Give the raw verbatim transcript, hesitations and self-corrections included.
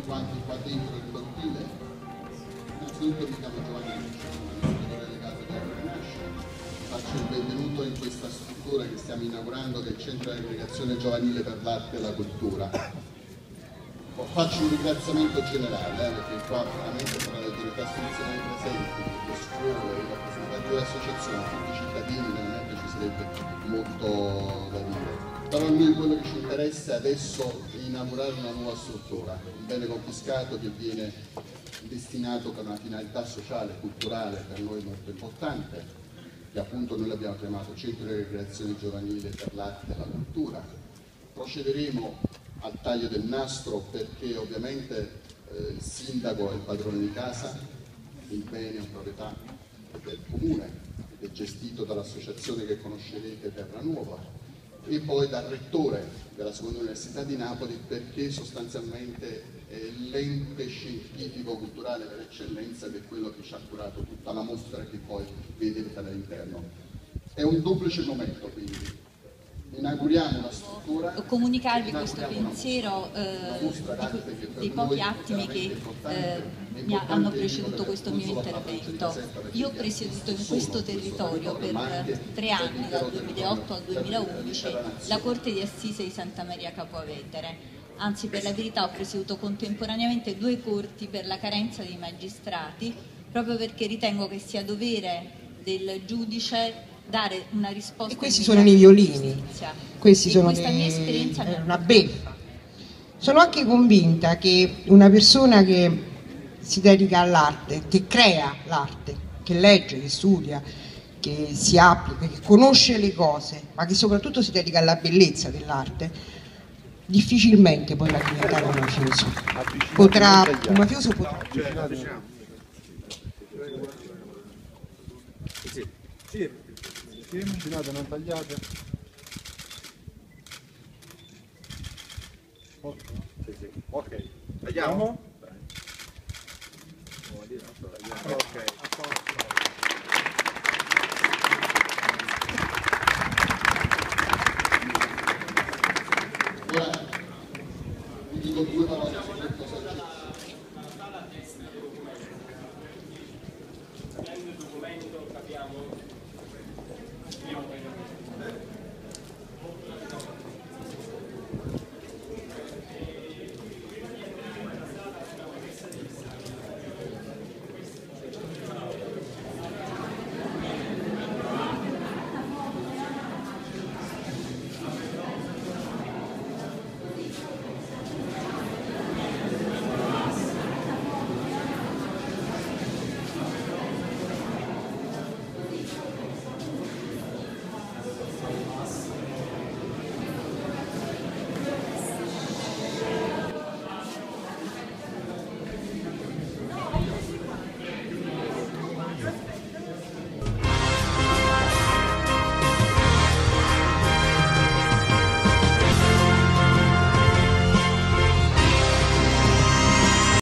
quanto qua dentro il cortile. Innanzitutto mi chiamo Giovanni Lucci, sono delegato di Agronascita. Faccio il benvenuto in questa struttura che stiamo inaugurando, che è il Centro di Aggregazione Giovanile per l'Arte e la Cultura. Faccio un ringraziamento generale, eh, perché qua veramente tra le autorità istituzionali presenti, le scuole, i rappresentanti delle associazioni, tutti i cittadini, veramente ci sarebbe molto da dire. Però a noi quello che ci interessa adesso è inaugurare una nuova struttura, un bene confiscato che viene destinato per una finalità sociale e culturale per noi molto importante, che appunto noi l'abbiamo chiamato Centro di Ricreazione Giovanile per l'Arte e la Cultura. Procederemo al taglio del nastro perché ovviamente eh, il sindaco è il padrone di casa, il bene è proprietà del comune ed è gestito dall'associazione che conoscerete, Terra Nuova, e poi dal rettore della Seconda Università di Napoli, perché sostanzialmente è l'ente scientifico-culturale per eccellenza, che è quello che ci ha curato tutta la mostra che poi vedete all'interno. È un duplice momento, quindi inauguriamo una struttura. Comunicarvi questo pensiero eh, di, dei pochi attimi che eh, mi hanno preceduto questo mio intervento. Io ho presieduto in questo territorio per tre anni, dal duemilaotto al duemilaundici, la Corte di Assise di Santa Maria Capua Vetere. Anzi, per la verità ho presieduto contemporaneamente due corti per la carenza dei magistrati, proprio perché ritengo che sia dovere del giudice dare una risposta. E questi sono i violini, questi e sono questa dei, mia esperienza è una beffa. Sono anche convinta che una persona che si dedica all'arte, che crea l'arte, che legge, che studia, che si applica, che conosce le cose, ma che soprattutto si dedica alla bellezza dell'arte, difficilmente poi va a diventare un mafioso. Potrà, un mafioso potrà. Sì. Avvicinate, non tagliate. Ok, sì, sì. Ok. Tagliamo? Ok. Ora vi dico due parole.